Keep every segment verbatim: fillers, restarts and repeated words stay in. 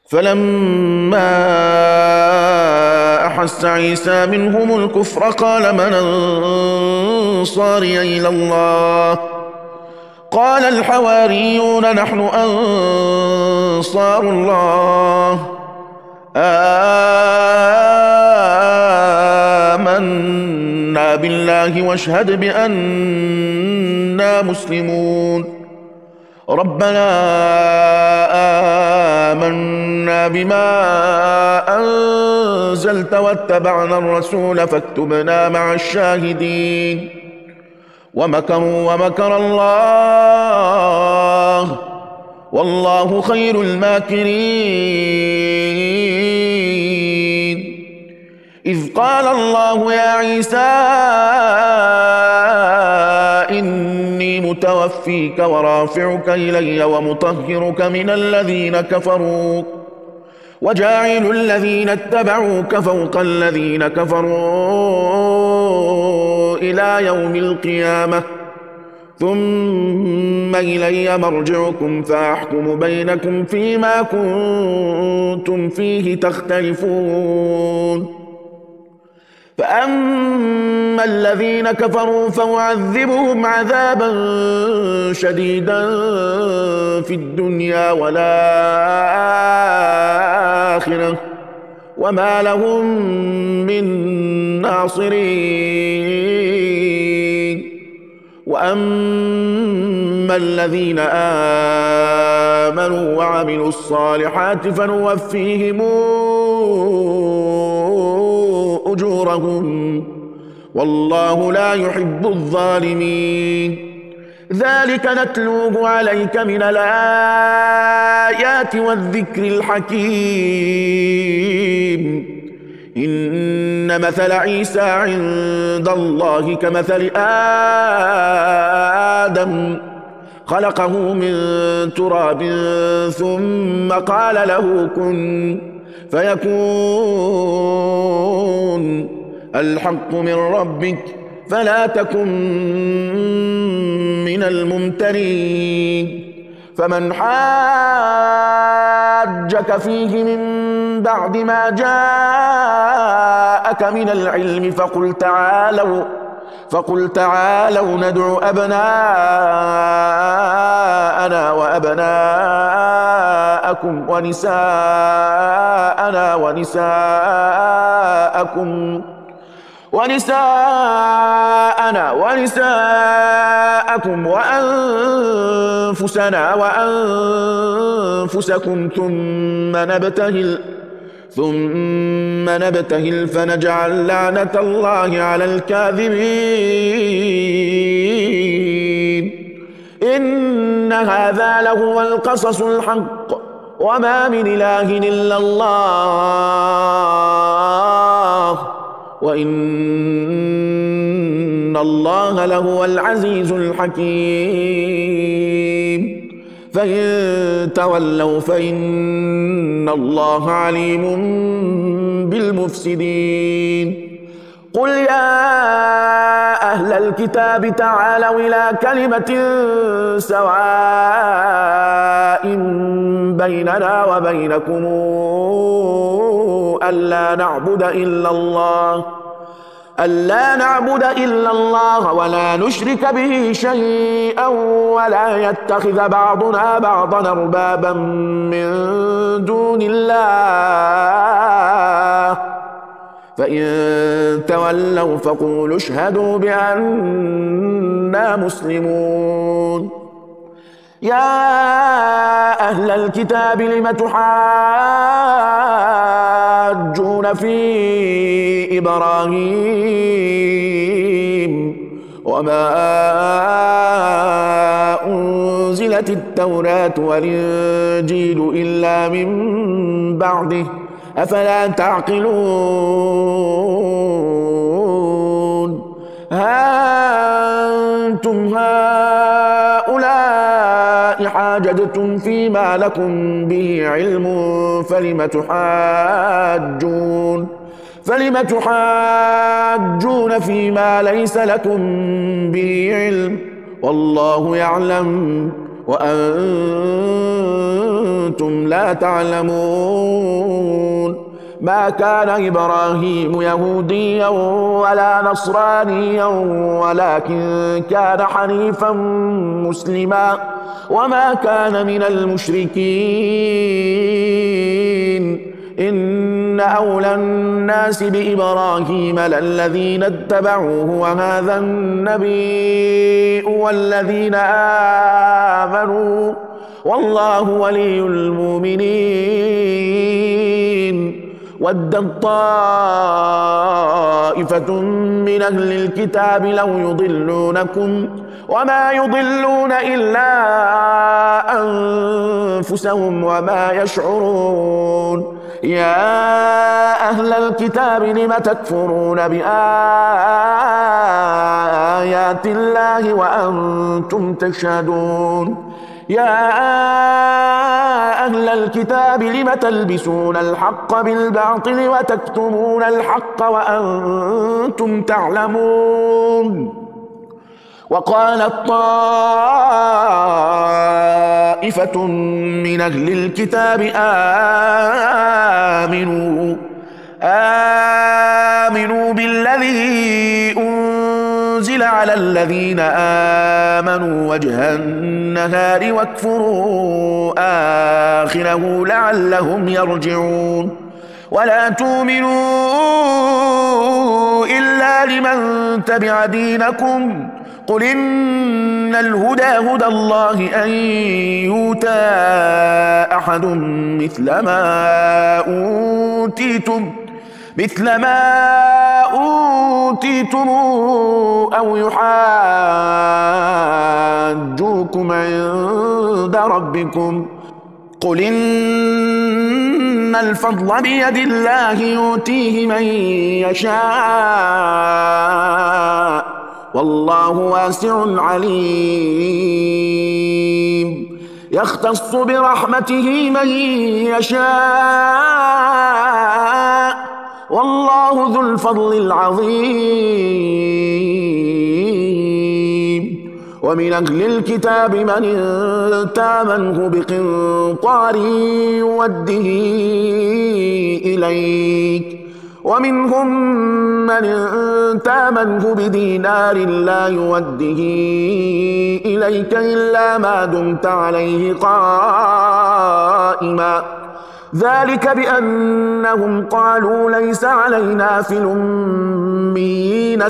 فلما أحس عيسى منهم الكفر قال من أنصاري إلى الله قال الحواريون نحن أنصار الله آمنا بالله واشهد بأننا مسلمون ربنا آمنا بما أنزلت واتبعنا الرسول فاكتبنا مع الشاهدين ومكروا ومكر الله والله خير الماكرين إذ قال الله يا عيسى إني متوفيك ورافعك إلي ومطهرك من الذين كفروا وجاعل الذين اتبعوك فوق الذين كفروا إلى يوم القيامة ثم إلي مرجعكم فأحكم بينكم فيما كنتم فيه تختلفون فأما الذين كفروا فأعذبهم عذابا شديدا في الدنيا والآخرة وما لهم من ناصرين وأما الذين آمنوا وعملوا الصالحات فنوفيهم أجورهم والله لا يحب الظالمين ذلك نتلوه عليك من الآيات والذكر الحكيم إن مثل عيسى عند الله كمثل آدم خلقه من تراب ثم قال له كن فيكون الحق من ربك فلا تكن من الممترين فمن حاجك فيه من بعد ما جاءك من العلم فقل تعالوا فقل تعالوا ندع أبناءنا وأبناءكم ونساءنا ونساءكم ونساءنا ونساءكم وأنفسنا وأنفسكم ثم نبتهل ثم نبتهل فنجعل لعنة الله على الكاذبين إن هذا لهو القصص الحق وما من إله إلا الله وإن الله لهو العزيز الحكيم فإن تولوا فإن الله عليم بالمفسدين قل يا أهل الكتاب تعالوا إلى كلمة سواء بيننا وبينكم ألا نعبد إلا الله ألا نعبد إلا الله ولا نشرك به شيئا ولا يتخذ بعضنا بعضا أربابا من دون الله فإن تولوا فقولوا اشهدوا بأننا مسلمون يا أهل الكتاب لم تحاجون في إبراهيم وما أنزلت التوراة والإنجيل إلا من بعده أفلا تعقلون ها أنتم هؤلاء حاججتم فيما لكم به علم فلم تحاجون فلم تحاجون فيما ليس لكم به علم والله يعلم وأنتم لا تعلمون. ما كان إبراهيم يهوديا ولا نصرانيا ولكن كان حنيفا مسلما وما كان من المشركين. إن أولى الناس بإبراهيم للذين اتبعوه وهذا النبي والذين آمنوا والله ولي المؤمنين. ودت طائفة من أهل الكتاب لو يضلونكم وما يضلون إلا أنفسهم وما يشعرون. يا أهل الكتاب لم تكفرون بآيات الله وأنتم تشهدون. يا أهل الكتاب لم تلبسون الحق بالباطل وتكتمون الحق وأنتم تعلمون. وقالت طائفة من أهل الكتاب آمنوا آمنوا بالذي أنزل على الذين آمنوا وجه النهار واكفروا آخره لعلهم يرجعون. ولا تؤمنوا إلا لمن تبع دينكم قل إن الهدى هدى الله أن يؤتى أحد مثل ما أوتيتم مثل ما أوتيتم أو يحاجوكم عند ربكم قل إن الفضل بيد الله يؤتيه من يشاء والله واسع عليم. يختص برحمته من يشاء والله ذو الفضل العظيم. ومن أهل الكتاب من إن تامنه بقنطار يوده إليك ومنهم من إن تامنه بدينار لا يوده إليك إلا ما دمت عليه قائما ذلك بأنهم قالوا ليس علينا في الأميين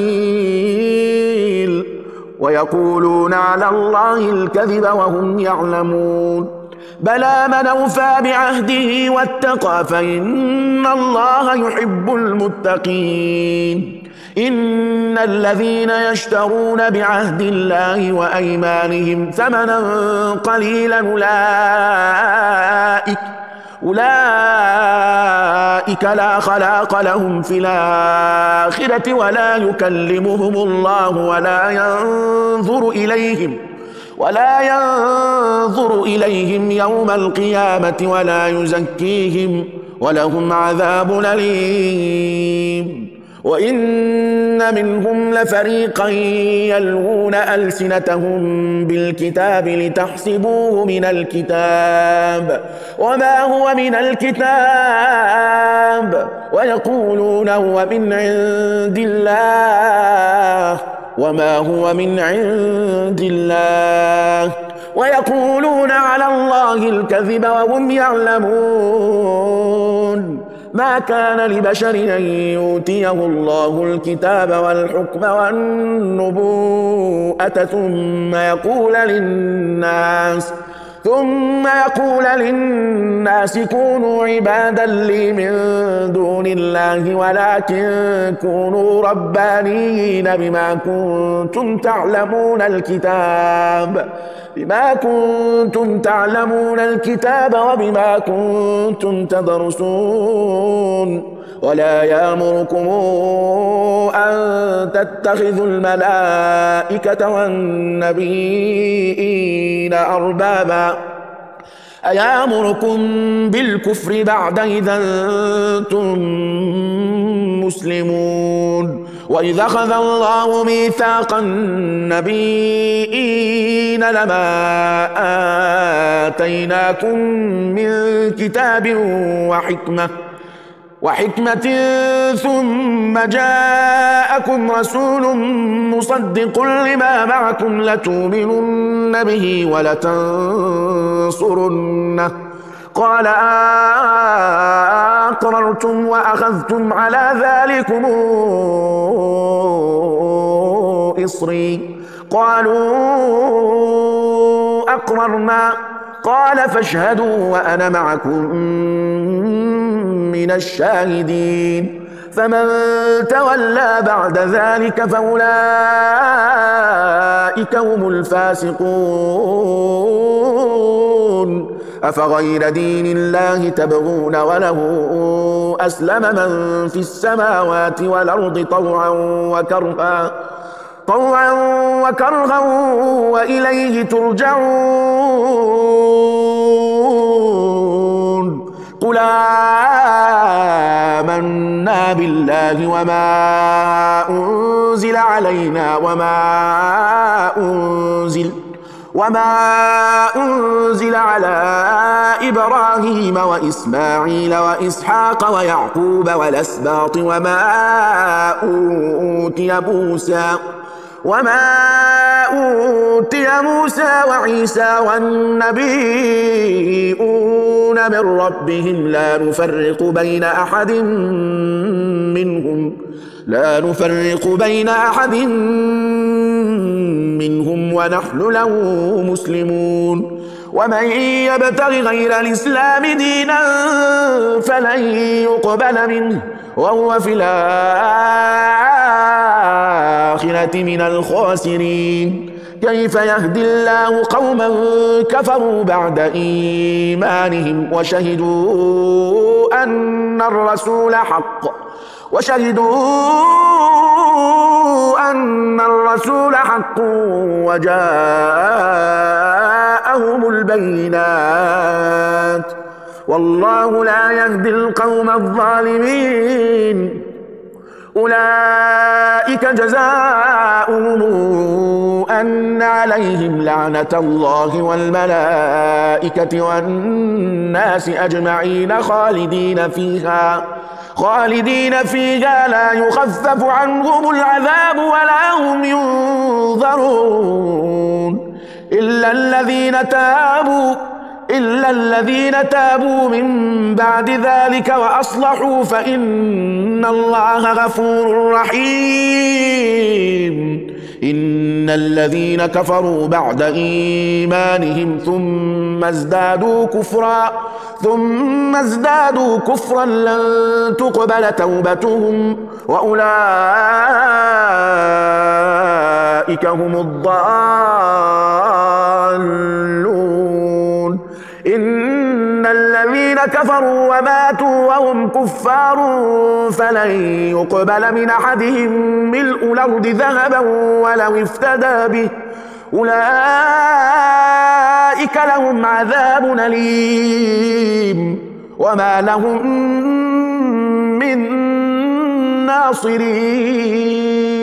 سبيل ويقولون على الله الكذب وهم يعلمون. بلى من أوفى بعهده واتقى فإن الله يحب المتقين. إن الذين يشترون بعهد الله وأيمانهم ثمنا قليلا أولئك أولئك لا خلاق لهم في الآخرة ولا يكلمهم الله ولا ينظر إليهم ولا ينظر إليهم يوم القيامة ولا يزكيهم ولهم عذاب أليم. وإن منهم لفريقا يلوون ألسنتهم بالكتاب لتحسبوه من الكتاب وما هو من الكتاب ويقولون هو من عند الله وما هو من عند الله ويقولون على الله الكذب وهم يعلمون. ما كان لبشر أن يؤتيه الله الكتاب والحكم والنبوءة ثم يقول للناس ثم يقول للناس كونوا عبادا لي من دون الله ولكن كونوا ربانيين بما كنتم تعلمون الكتاب بما كنتم تعلمون الكتاب وبما كنتم تدرسون. ولا يأمركم أن تتخذوا الملائكة والنبيين أربابا أيأمركم بالكفر بعد إذا أنتم مسلمون. وإذا أخذ الله ميثاق النبيين لما آتيناكم من كتاب وحكمة وحكمة ثم جاءكم رسول مصدق لما معكم لتؤمنن به ولتنصرنه قال أقررتم وأخذتم على ذلكم إصري قالوا أقررنا قال فاشهدوا وأنا معكم من الشاهدين فمن تولى بعد ذلك فأولئك هم الفاسقون أفغير دين الله تبغون وله أسلم من في السماوات والأرض طوعا وكرها طوعا وكرها وإليه ترجعون قل آمنا بالله وما أنزل علينا وما أنزل وما أنزل على إبراهيم وإسماعيل وإسحاق ويعقوب والأسباط وما أوتي موسى وما أوتي موسى وعيسى والنبيون من ربهم لا نفرق بين أحد منهم لا نفرق بين أحد منهم ونحن له مسلمون ومن يبتغ غير الإسلام دينا فلن يقبل منه وهو في الآخرة من الخاسرين كيف يهدي الله قوما كفروا بعد إيمانهم وشهدوا أن الرسول حق وشهدوا أن الرسول حق وجاءهم البينات والله لا يهدي القوم الظالمين أولئك جزاؤهم أن عليهم لعنة الله والملائكة والناس أجمعين خالدين فيها خالدين فيها لا يخفف عنهم العذاب ولا هم ينظرون إلا الذين تابوا إلا الذين تابوا من بعد ذلك وأصلحوا فإن الله غفور رحيم إن الذين كفروا بعد إيمانهم ثم ازدادوا كفرا ثم ازدادوا كفرا لن تقبل توبتهم وأولئك هم الضالون إن الذين كفروا وماتوا وهم كفار فلن يقبل من أحدهم ملء الأرض ذهبا ولو افتدى به أولئك لهم عذاب أليم وما لهم من ناصرين